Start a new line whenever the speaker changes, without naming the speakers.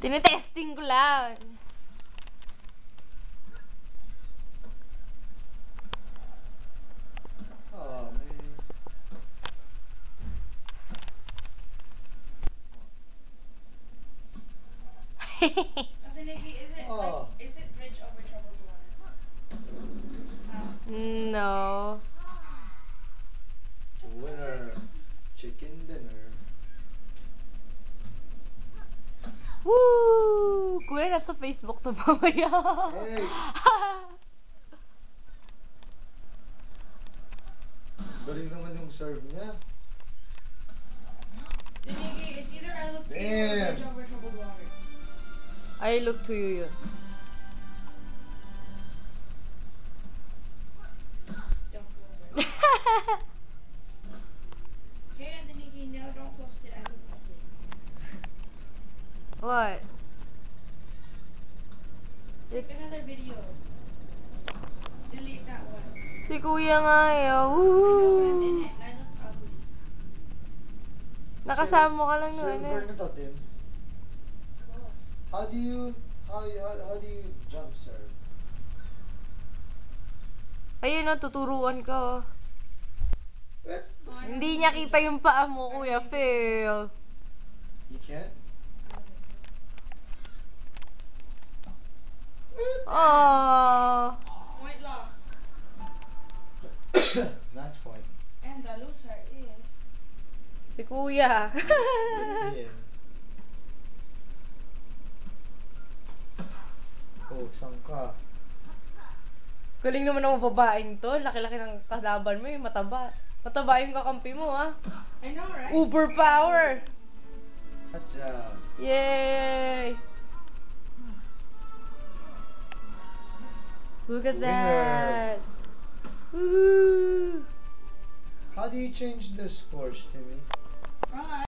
Tinetesting ko lang.
Oh, man.
Ate Nikki, is it
Oh.
like, is it bridge over troubled water?
No.
Winner. Chicken dinner.
Woo! Kuya, nasa Facebook na mamaya.
Hey! Galing naman yung serve niya.
Ate Nikki, it's either I look to you or
Damn.
bridge over troubled water.
I look to you yun.
Don't go over. Hey, Ate Nikki, no, don't post it. I look ugly.
What?
Take
It's...
another video. Delete that one.
Si kuya nga eh.
I know, but I'm in
Woo!
it and I look ugly.
Nakasama ka lang nun
Silver
eh.
na to, Tim.
Cool.
How do you jump serve?
Ayun o, tuturuan ka.
Eh,
Oh, I
Hindi
don't
niya
think
kita
so.
yung paa mo, kuya. Fail.
you can't?
I don't think so.
Oh.
Point loss.
Match point.
And the loser is...
Si kuya.
Yeah. Oh, saan ka?
Galing naman ng babaeng to. Laki-laki ng kalaban mo yung mataba. Mataba yung kakampi mo, ha?
I know, right?
Uber power!
Gotcha.
Yay! Look at
Winner.
that! Woohoo!
How do you change the scores, Timmy?
Wrong